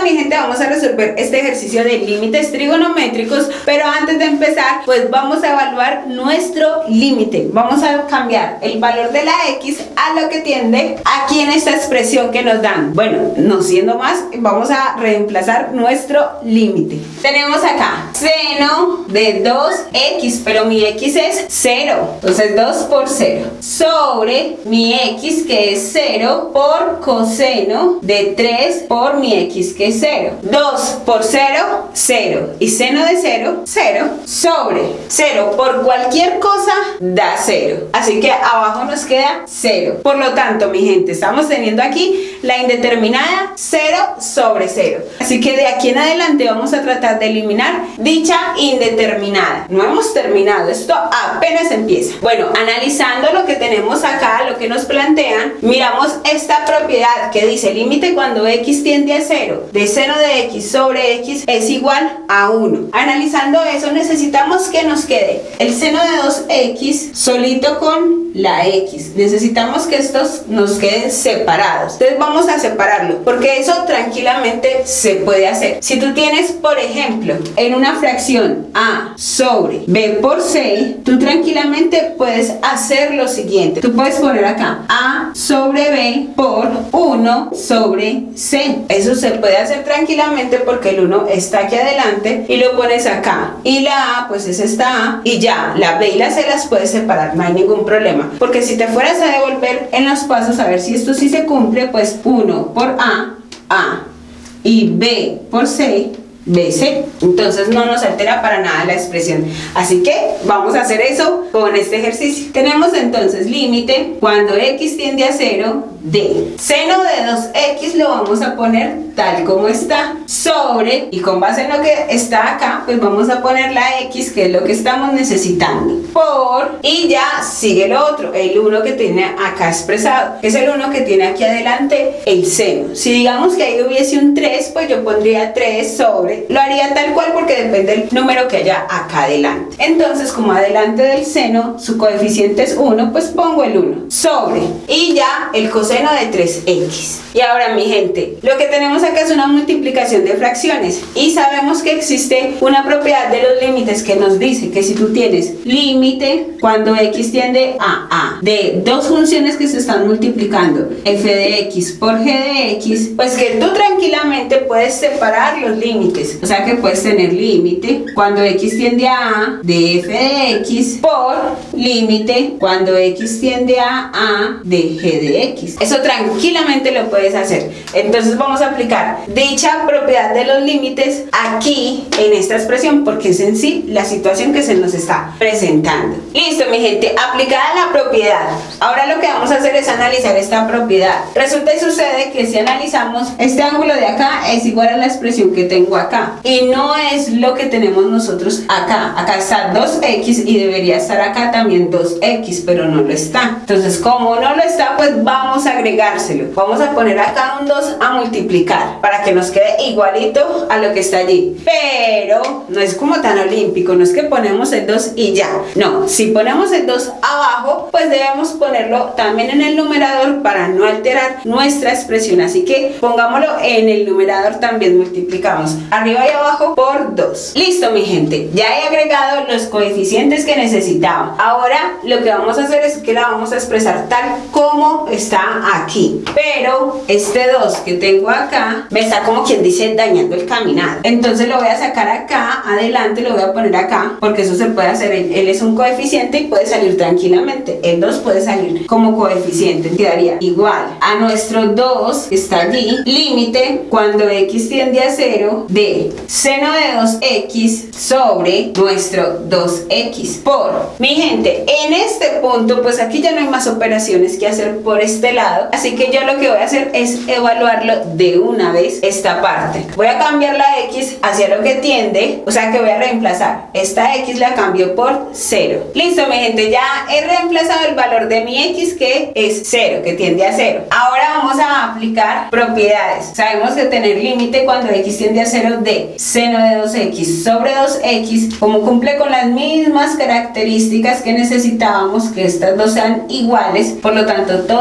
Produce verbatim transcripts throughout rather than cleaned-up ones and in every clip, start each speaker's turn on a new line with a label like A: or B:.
A: mi gente, vamos a resolver este ejercicio de límites trigonométricos, pero antes de empezar, pues vamos a evaluar nuestro límite. Vamos a cambiar el valor de la X a lo que tiende aquí en esta expresión que nos dan. Bueno, no siendo más, vamos a reemplazar nuestro límite. Tenemos acá seno de dos X, pero mi X es cero, entonces dos por cero, sobre mi X que es cero por coseno de tres por mi X que es cero. dos por cero, cero. Y seno de cero, cero. Sobre cero por cualquier cosa da cero. Así que abajo nos queda cero. Por lo tanto, mi gente, estamos teniendo aquí la indeterminada cero sobre cero. Así que de aquí en adelante vamos a tratar de eliminar dicha indeterminada. No hemos terminado, esto apenas empieza. Bueno, analizando lo que tenemos acá, lo que nos plantean, miramos esta propiedad que dice límite cuando X tiende a cero de seno de X sobre X es igual a uno. Analizando eso, necesitamos que nos quede el seno de dos X solito con la X. Necesitamos que estos nos queden separados. Entonces vamos a separarlo, porque eso tranquilamente se puede hacer. Si tú tienes, por ejemplo, en una fracción A sobre B por C, tú tranquilamente puedes hacer lo siguiente. Tú puedes poner acá A sobre B por uno sobre C. Eso se puede hacer tranquilamente porque el uno está aquí adelante y lo pones acá. Y la A pues es esta A y ya, la B y la C las puedes separar, no hay ningún problema. Porque si te fueras a devolver en los pasos a ver si esto sí se cumple, pues uno por A, A, y B por C, B C. Entonces no nos altera para nada la expresión. Así que vamos a hacer eso con este ejercicio. Tenemos entonces límite cuando X tiende a cero de seno de dos X, lo vamos a poner tal como está, sobre, y con base en lo que está acá, pues vamos a poner la X, que es lo que estamos necesitando, por, y ya sigue lo otro, el uno que tiene acá expresado, que es el uno que tiene aquí adelante el seno. Si digamos que ahí hubiese un tres, pues yo pondría tres sobre, lo haría tal cual porque depende del número que haya acá adelante. Entonces, como adelante del seno su coeficiente es uno, pues pongo el uno sobre, y ya el coseno de tres X. Y ahora, mi gente, lo que tenemos acá es una multiplicación de fracciones y sabemos que existe una propiedad de los límites que nos dice que si tú tienes límite cuando X tiende a A de dos funciones que se están multiplicando, f de X por g de X, pues que tú tranquilamente puedes separar los límites. O sea que puedes tener límite cuando X tiende a A de f de X por límite cuando X tiende a A de g de X. Eso tranquilamente lo puedes hacer. Entonces vamos a aplicar dicha propiedad de los límites aquí en esta expresión porque es en sí la situación que se nos está presentando. Listo, mi gente, aplicada la propiedad. Ahora lo que vamos a hacer es analizar esta propiedad. Resulta y sucede que si analizamos este ángulo de acá es igual a la expresión que tengo acá y no es lo que tenemos nosotros acá. Acá está dos X y debería estar acá también dos X, pero no lo está. Entonces, como no lo está, pues vamos a agregárselo. Vamos a poner acá un dos a multiplicar para que nos quede igualito a lo que está allí, pero no es como tan olímpico, no es que ponemos el dos y ya, no, si ponemos el dos abajo pues debemos ponerlo también en el numerador para no alterar nuestra expresión, así que pongámoslo en el numerador también, multiplicamos arriba y abajo por dos. Listo, mi gente, ya he agregado los coeficientes que necesitaba. Ahora lo que vamos a hacer es que la vamos a expresar tal como está aquí, pero este dos que tengo acá me está como quien dice dañando el caminado, entonces lo voy a sacar acá adelante, lo voy a poner acá porque eso se puede hacer. Él, él es un coeficiente y puede salir tranquilamente, el dos puede salir como coeficiente, quedaría igual a nuestro dos que está allí, límite cuando X tiende a cero de seno de dos X sobre nuestro dos X por, mi gente, en este punto pues aquí ya no hay más operaciones que hacer por este lado, así que yo lo que voy a hacer es evaluarlo de una vez esta parte. Voy a cambiar la X hacia lo que tiende, o sea que voy a reemplazar esta X, la cambio por cero. Listo, mi gente, ya he reemplazado el valor de mi X que es cero, que tiende a cero. Ahora vamos a aplicar propiedades. Sabemos que tener límite cuando X tiende a cero de seno de dos X sobre dos X, como cumple con las mismas características que necesitábamos, que estas dos sean iguales, por lo tanto todo este límite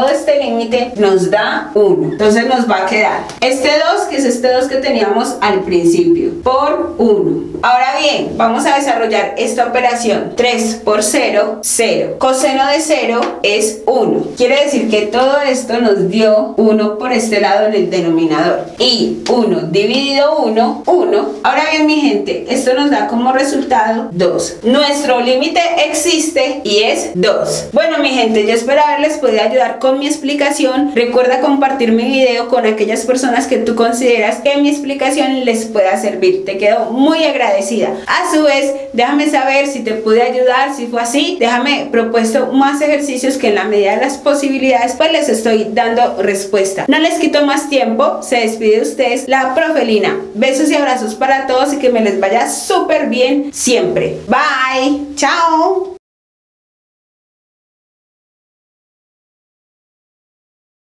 A: límite nos da uno. Entonces nos va a quedar este dos, que es este dos que teníamos al principio, por uno. Ahora bien, vamos a desarrollar esta operación. tres por cero, cero. Coseno de cero es uno. Quiere decir que todo esto nos dio uno por este lado en el denominador. Y uno dividido uno, uno. Ahora bien, mi gente, esto nos da como resultado dos. Nuestro límite existe y es dos. Bueno, mi gente, yo espero haberles podido ayudar con mi explicación. Recuerda compartir mi video con aquellas personas que tú consideras que mi explicación les pueda servir. Te quedo muy agradecida. A su vez, déjame saber si te pude ayudar. Si fue así, déjame propuesto más ejercicios que en la medida de las posibilidades pues les estoy dando respuesta. No les quito más tiempo. Se despide de ustedes la profe Lina. Besos y abrazos para todos y que me les vaya súper bien siempre. Bye. Chao.